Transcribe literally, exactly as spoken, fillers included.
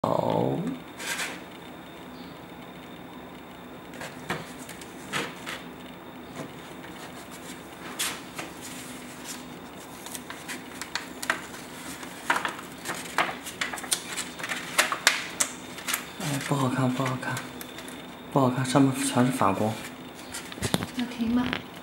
哦，哎，不好看，不好看，不好看，上面全是反光。 那停吧。